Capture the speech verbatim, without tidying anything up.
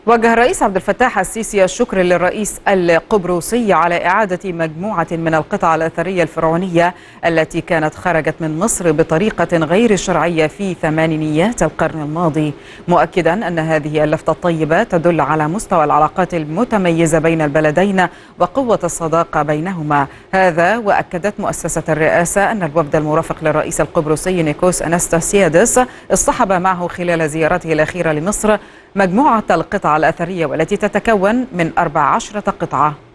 وجه الرئيس عبد الفتاح السيسي الشكر للرئيس القبرصي على إعادة مجموعة من القطع الأثرية الفرعونية التي كانت خرجت من مصر بطريقة غير شرعية في ثمانينيات القرن الماضي، مؤكدا أن هذه اللفتة الطيبة تدل على مستوى العلاقات المتميزة بين البلدين وقوة الصداقة بينهما. هذا وأكدت مؤسسة الرئاسة أن الوفد المرافق للرئيس القبرصي نيكوس أناستاسيادس اصطحب معه خلال زيارته الأخيرة لمصر مجموعة القطع الأثرية والتي تتكون من أربع عشرة قطعة.